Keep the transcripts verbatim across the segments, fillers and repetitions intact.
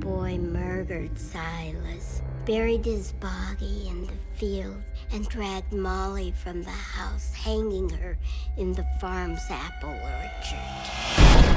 boy murdered Silas, buried his body in the field, and dragged Molly from the house, hanging her in the farm's apple orchard.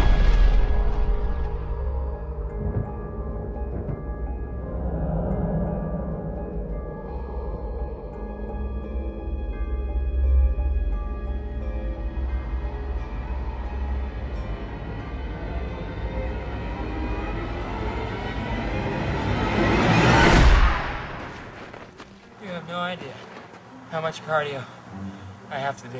You have no idea how much cardio I have to do.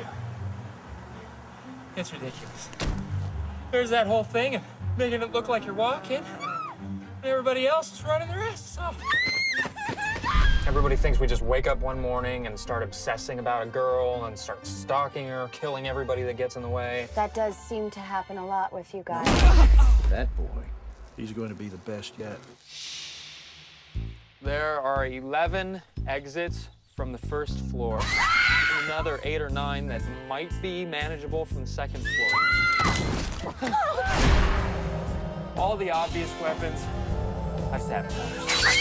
It's ridiculous. There's that whole thing of making it look like you're walking, and everybody else is running the rest, so. Everybody thinks we just wake up one morning and start obsessing about a girl and start stalking her, killing everybody that gets in the way. That does seem to happen a lot with you guys. That boy, he's going to be the best yet. There are eleven exits from the first floor. Another eight or nine that might be manageable from the second floor. All the obvious weapons I've sabotaged.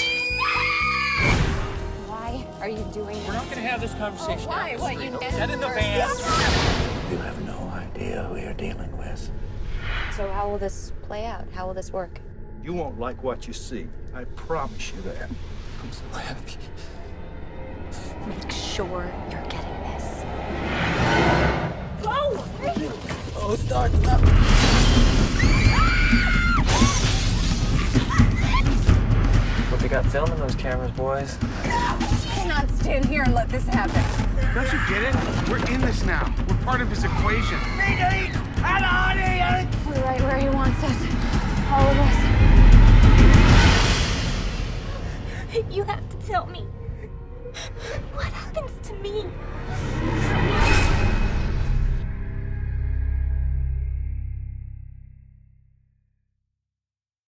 Why are you doing this? We're not gonna have this conversation. Oh, why? What, you Get in the van. You have no idea who you're dealing with. So how will this play out? How will this work? You won't like what you see. I promise you that. I'm so happy. Make sure you're getting this. Oh, start up. What they got filming those cameras, boys? You cannot stand here and let this happen. Don't you get it? We're in this now. We're part of his equation. We're right where he wants us. All of us. You have to tell me. What happens to me?